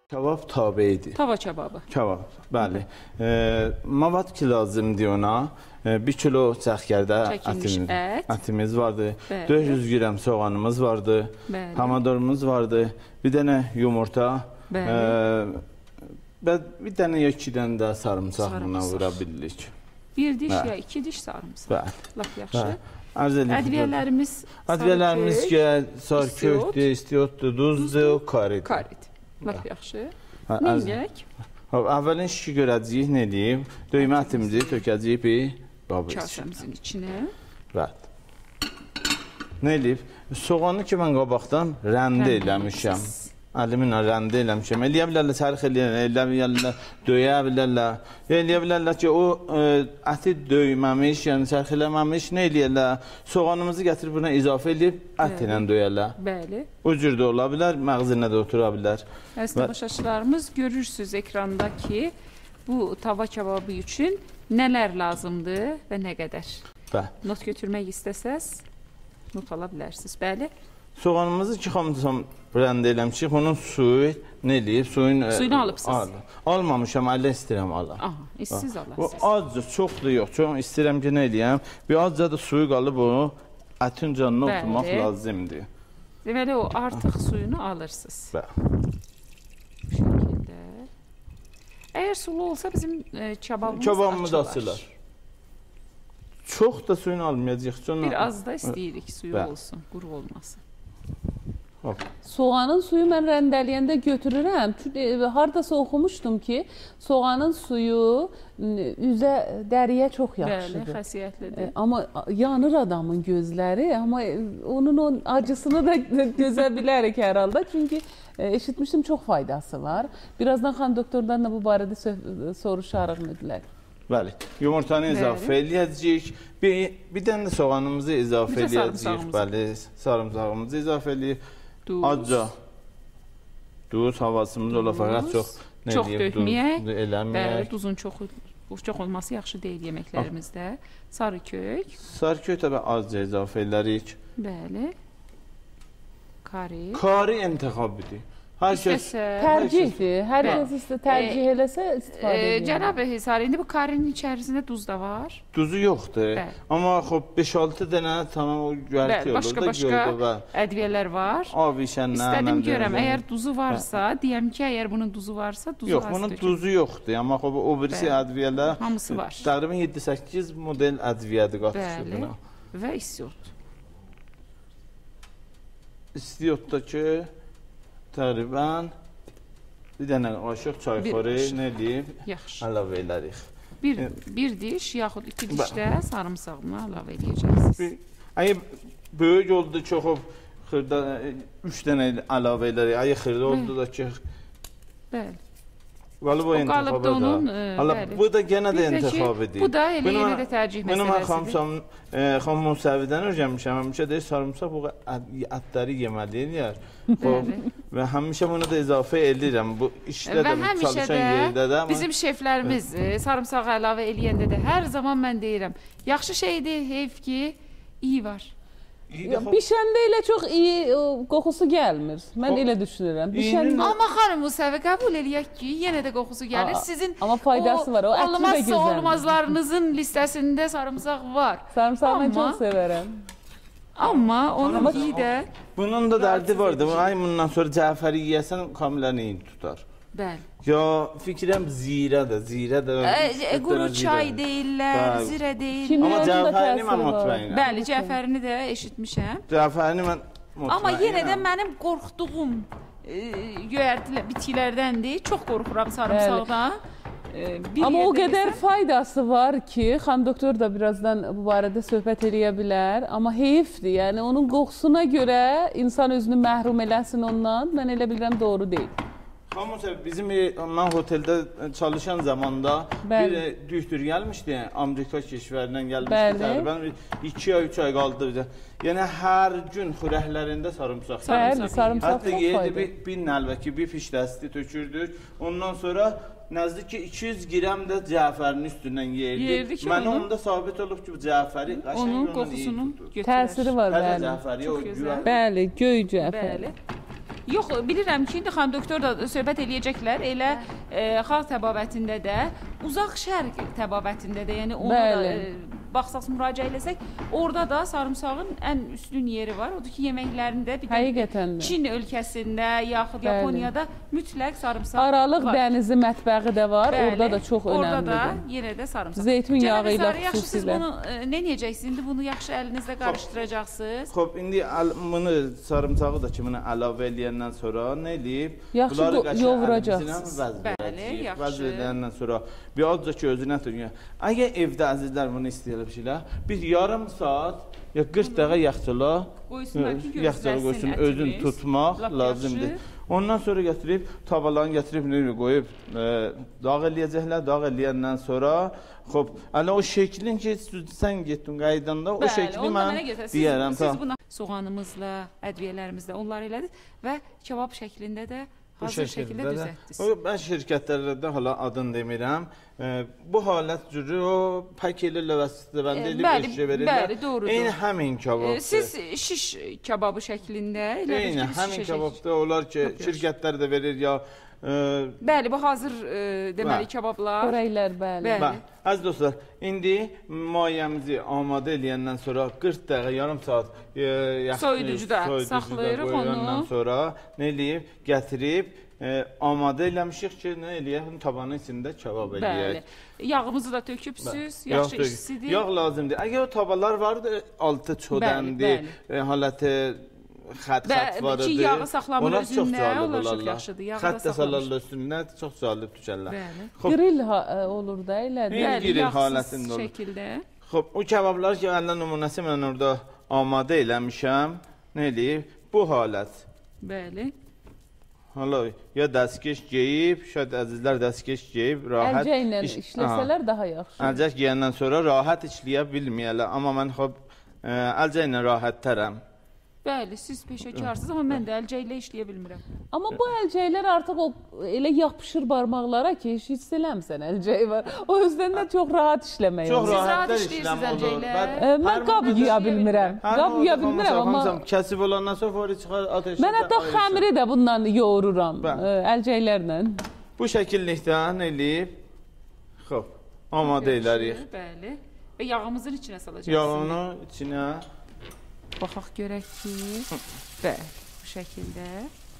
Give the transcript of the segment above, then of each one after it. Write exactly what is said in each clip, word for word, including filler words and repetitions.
Kebab tabeydi. Tava kebabı. Kebab, bəli. E, mavad ki lazımdır ona. E, bir kilo çəxkərdə ətimiz, ət. ətimiz vardı. Bəli. dörd yüz qram soğanımız vardı. Bəli. Pomidorumuz vardı. Bir dənə yumurta. Bəli. E, bir dənə ya iki dənə də sarımsaq buna Sarımsaq. vura bildik. Bir diş Bəli. ya iki diş sarımsaq. Bəli. Laf yaxşı. Bəli. Ədviyələrimiz Ədviyələrimiz ki, sarıkökdür, istiyotdur, duzdur, karidir. Karid. Laf yaxşı. Hə, Nə əz- edək? Əvvəlin şişi görəcəyik, nə deyib? Döymə ətimizi tökəcəyik bir qabı içində. Kasəmizin içinə. Bəli. Nə edib? Soğanı ki, mən qabaqdan rəndə Rəndə eləmişəm. eləmişsiniz. Əlimlə rəndə eləmişəm. Eləyə bilərlər, sərx eləyərlər, eləyə bilərlər, döyə bilərlər. Eləyə bilərlər ki, o ə, əti döyməmiş, yəni sərx eləməmiş, nə eləyərlər? Soğanımızı gətirib buna izafə edib, ət ilə döyərlər. Bəli. O cür də ola bilər, məğzinə də otura bilər. Əziz tamaşaçılarımız, görürsünüz ekranda ki, bu tava kebabı üçün nələr lazımdır və nə qədər. Bəli. Not götürmək istəsəz, not ala bilərsiniz. Bəli. Soğanımızı ki, xamdısam rəndə eləmişik, onun suyu nə eləyib? Suyun, Suyunu alıbsınız. Al, almamışam, əllə istəyirəm ala. Aha, siz Bu alasınız. azca, çox da yox, çox istəyirəm ki, nə eləyəm? Bir azca da suyu qalıb o, ətin canına Bəli. oturmaq lazımdır. Deməli, o artıq suyunu alırsınız. Bəli. Bu şəkildə. Əgər sulu olsa bizim e, kebabımız Kebabımız açılar. açılar. Çox da suyunu almayacaq. Sonra... Bir az da istəyirik suyu Bəli. olsun, quru olmasın. Hop. Soğanın suyu mən rəndələyəndə götürürəm. Çünki e, hardasa oxumuşdum ki, soğanın suyu n- üzə, dəriyə çox Bəli, yaxşıdır. xəsiyyətlidir. E, Amma yanır adamın gözləri, amma e, onun o acısını da gözə bilərik hər halda. Çünki e, eşitmişdim çox faydası var. Birazdan xan doktordan da bu barədə sö- soruşarıq mütləq. Bəli. Yumurtanı Bəli. izafə eləyəcəyik. Bir, bir dənə də soğanımızı izafə Bir də eləyəcəyik. sarımsağımızı. Bəli, sarımsağımızı izafə eləyib. Duz. Azca duz havasımız ola fəqət çox nə Çox deyim, dökməyək. duz eləməyək. Bəli, duzun çox çox olması yaxşı deyil yeməklərimizdə. Sarı kök, Sarıköy təbii azca izafə edərik. bəli. Kari. Kari intixabidir. Hər kəs İstəsə, Tərcihdir. Hər Bəli. kəs istə tərcih eləsə istifadə e, edir. cənab Hisar, indi bu karinin içərisində duz da var. duzu yoxdur. Bəli. Amma xop beş altı dənə tamam o göyərti Bəli, olur başqa da başqa göydə və ədviyələr var. avişənlə. İstədim görəm, məncə- əgər duzu varsa, deyəm ki, əgər bunun duzu varsa, duzu Yox, az bunun dökün. duzu yoxdur. Amma xop o birisi Bəli. ədviyələr Hamısı var. təqribən yeddi səkkiz model ədviyədir qatışır Bəli. buna. Və istiot. İstiyotdakı təqribən bir dənə qaşıq çayxori qaşıq. nə deyib Yaxşı. əlavə edərik. Bir, bir diş yaxud iki diş də sarımsağını əlavə edəcəksiniz. Bir, əgər böyük oldu çox o xırda üç dənə əlavə edərik. Əgər xırda oldu da ki Bəli. Valı bu O qalıbda onun, intixabı e, da. Hala bəli. bu da yenə də Bir də ki, intixab edir. bu da elə yenə də tərcih Bunu mən məsələsidir. xamsam, e, xam Musəvidən öyrənmişəm. Həmişə deyir sarımsaq bu ət- ətləri yeməli eləyər. Bəli. Və həmişə bunu da izafə edirəm. Bu işdə Və də, bu həmişə çalışan yerdə də. də amma- bizim şeflərimiz e, sarımsağı əlavə eləyəndə də hər zaman mən deyirəm, yaxşı şeydir, heyf ki, iyi var. İyi də Ya, xop- bişəndə elə çox iyi o, qoxusu gəlmir. Mən O- elə düşünürəm. İyinin- Bişəndə Amma xanım Musəvi qəbul eləyək ki, yenə də qoxusu gəlir. Aa, Sizin amma faydası var, o ətli də olmazsa gözəldir. olmazlarınızın listəsində sarımsaq var. sarımsağı mən Amma- çox sevərəm. Amma onun Amma- iyi də Bunun da dərdi vardı. Ay bundan sonra Cəfəri yeyəsən kamiləni iyi tutar. bəli. Ya fikirəm zirədir, zirə də. E, quru çay deyirlər, Bəli. zirə deyirlər. Kimyonun Amma da Cəfərini təsiri mən var. mutmainəm. Bəli, Cəfərini də eşitmişəm. Cəfərini mən mutmainəm. Amma yenə də mənim qorxduğum e, göyərtilər, bitkilərdəndir. Çox qorxuram sarımsaqdan. E, bir Amma o yerdə qədər yesəm- faydası var ki, xan doktor da birazdan bu barədə söhbət eləyə bilər. Amma heyfdir, yəni onun qoxusuna görə insan özünü məhrum eləsin ondan. Mən elə bilirəm doğru deyil. Xamusə bizim e, mən oteldə çalışan zamanda Bəli. bir e, düktür gəlmişdi, yəni Amerika keşvərindən gəlmişdi. Bəli. Təqribən iki ay, üç ay qaldı bizə. Yəni hər gün xörəklərində sarımsaq. Sarımsaq. Bəli, sarımsaq Hətta çox yerdə faydalı. bir, bir nəlbəki, bir fiş dəsti tökürdük. Ondan sonra nəzdiki iki yüz qram da cəfərin üstündən yerdik. Yerdik Mənə onu. onda sabit olub ki, bu cəfəri qəşəng Onun ondan iyi qoxusunu tutur. götürər. Təsiri var, Hələ bəli. cəfəri o Çox gözəl. güvən. Bəli, göy cəfər. Bəli. Yox, bilirəm ki, indi xanım doktor da söhbət eləyəcəklər. Elə e, xalq təbabətində də, uzaq şərq təbabətində də, yəni ona Bəli. da e, baxsaq, müraciət eləsək, orada da sarımsağın ən üstün yeri var. Odur ki, yeməklərində bir də Həqiqətən də. Çin ölkəsində, yaxud Bəli. Yaponiyada mütləq sarımsaq Aralıq var. dənizi mətbəxi də var. Bəli, Orada da çox orada da önəmlidir. yenə də sarımsaq. Zeytun yağı ilə Cənab Sarı, yaxşı, siz xüsusilə. bunu e, nə edəcəksiniz? İndi bunu yaxşı əlinizlə qarışdıracaqsınız. Xo'p, indi al- bunu sarımsağı da ki, bunu əlavə eləyəndən sonra nə eləyib? Yaxşı Bunları do- qəşəng yoğuracaqsınız. əlimizlə vəz Bəli, verəcəyik. yaxşı. Vəz verəndən sonra birazca ki, özünə tutun. Əgər evdə əzizlər bunu istəyirlər, bir yarım saat ya qırx dəqiqə yaxçıla Qoysunlar ki, yaxçıla qoysun, gözləsin özün ətimiz. tutmaq Lap lazımdır. yaxşı. Ondan sonra gətirib tavalarını gətirib nə qoyub e, dağ eləyəcəklər. Dağ eləyəndən sonra xop, hələ o şəklin ki, sən getdin qaydanda o Bəli, şəkli onu da mən mənə götür. deyərəm. Siz, siz buna soğanımızla, ədviyələrimizlə onları elədiniz və kebab şəklində də Bu hazır şəkildə şəkildə də. düzəltdiniz. O, mən şirkətlərdə də hala adını demirəm. E, bu halət cürü o pak elirlər və istifadə E, edib bəli, eşə verirlər. bəli, doğrudur. Eyni həmin kebabdır. E, siz şiş kebabı şəklində elədiniz Eyni ki, biz həmin şişə kebabda olar ki, Çox yaxşı. şirkətlər də verir ya e, Bəli, bu hazır e, deməli Bəli. kebablar. Xörəklər, bəli. Bəli. Bax, əziz dostlar, indi mayəmizi amadə eləyəndən sonra qırx dəqiqə, yarım saat e, yaxşı- Soyuducuda soyuducuda saxlayırıq qoyandan onu. sonra nə eləyib, gətirib e, amadə eləmişik ki, nə eləyək, tavanın içində kebab Bəli. eləyək. Yağımızı da tökübsüz, Yağ yaxşı dök- işsidir. Yağ lazımdır. Əgər o tavalar vardı, altı çodəndi, bəli. e, haləti xət-xət Və var ki, idi. yağı saxlamır Onlar çox özündə, cəlib onlar çox olarlar. yaxşıdır. Yağı Xət da də saxlamış. salarlar üstündə, çox cəlib düşərlər. Bəli. Xoş- Grill ha ə, olur da elədir. Eyni Bəli, grill yağsız halətində olur. şəkildə. Xoş, o kebablar ki, əllə nümunəsi mən orada amadə eləmişəm. Nə eləyib? Bu halət. Bəli. Hala ya dəstkeş geyib, şayad əzizlər dəstkeş geyib, rahat Əlcə ilə iş- işləsələr daha yaxşı. Aha, əlcək geyəndən sonra rahat işləyə bilməyələr. Amma mən xoş əlcə ilə rahatdərəm. Bəli, siz peşəkarsınız, amma mən də əlcə ilə işləyə bilmirəm. Amma bu əlcəklər artıq o elə yapışır barmaqlara ki, heç hiss eləmsən əlcək var. O özdən də çox rahat işləmək Çox olur. rahat rahatlar işləyirsiniz işləm olur. əlcəklə. Bəli, Ə, Mən hər qab mobildə- yuya bilmirəm. hər Qab yuya mobildə bilmirəm, hamısı- amma hamısı Kəsib olandan sonra fori çıxar ateşdə. mən hətta xəmiri də bundan yoğururam Bəli. ə, əlcəklərlə. Bu şəkillikdən eləyib. Xoş, amadə elərik. Bəli. Və yağımızın içinə salacaqsınız. Yağını içinə Baxaq görək ki, bəli, bu şəkildə.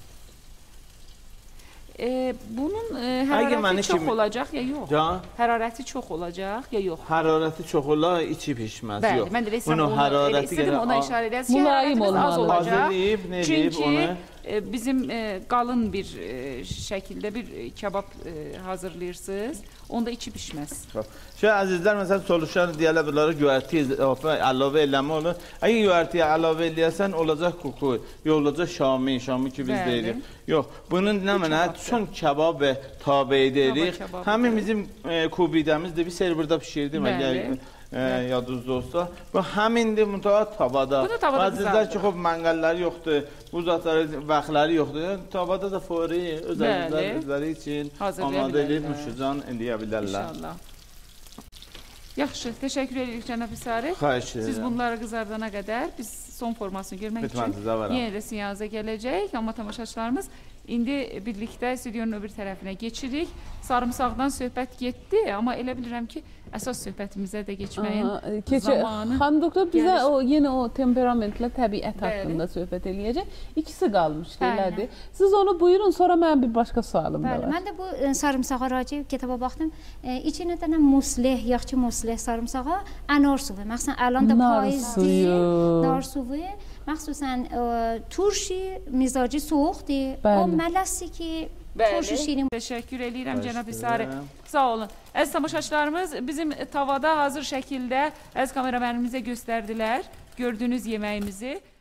E, bunun e, Əgər mənə hərarəti çox kimi- olacaq ya yox? can Hərarəti çox olacaq ya yox? hərarəti çox olar, içi pişməz. Bəli, Yox. mən də desəm Bunun onu elə hərarəti istedim gərək ona a- işarə edəsiz ki, Mülayim hərarətimiz az olmalı. olacaq. Hazırlayıb, nə eləyib Çünki onu? e, bizim e, qalın bir e, şəkildə bir e, kebab e, hazırlayırsınız. Onda içi pişməz. Şey əzizlər məsələn soruşan deyirlər bunları göyərti əlavə eləmə olur. Əgər göyərtiyə əlavə eləyəsən olacaq kuku, yox olacaq şami, şami ki biz Bəli. deyirik. Yox, bunun nə mənə kebabdır. çün kebab və tabe edirik. kebabıdır. Həmin bizim e, kubidəmizdir. Bir serverda pişirdim Bəli. əgər e, yadınızda olsa. Bu həmindir mütəvəqqət tavada. Bu da tavada Əzizlər ki, qızardır. xoş mənqəlləri yoxdur, bu zatları vaxtları yoxdur. Yəni, tavada da fori öz Bəli. əzizlər özləri üçün Hazırlaya amadə edib bilərlər. müşücan eləyə bilərlər. İnşallah. Yaxşı, təşəkkür edirik cənab Hisari. Xahiş edirəm. Siz bunları qızardana qədər biz son formasını görmək Lütfən üçün sizə varam. yenə də sinyanıza gələcək. Amma tamaşaçılarımız indi birlikdə stüdyonun o bir tərəfinə keçirik. Sarımsaqdan söhbət getdi, amma elə bilirəm ki, əsas söhbətimizə də keçməyin Aha, keçə, zamanı. xanım doktor bizə gəlir. o yenə o temperamentlə təbiət Bəli. haqqında söhbət eləyəcək. İkisi qalmışdı, Bəli. elədir. Siz onu buyurun, sonra mənim bir başqa sualım da Bəli, var. mən də bu e, sarımsağa raciv kitaba baxdım. E, içinə də nə musleh, yaxşı musleh sarımsağa anar suyu. Məsələn, əlan da Nar payızdır. suyu. Nar suyu. Məxsusən e, turşi mizacı soğuqdur. Bəli. O mələsi ki, Bəli. turşi şirin. Təşəkkür edirəm Xahiş cənab Hisari. edirəm. Sağ olun. Əziz tamaşaçılarımız bizim tavada hazır şəkildə əziz kameramenimizə göstərdilər gördüyünüz yeməyimizi.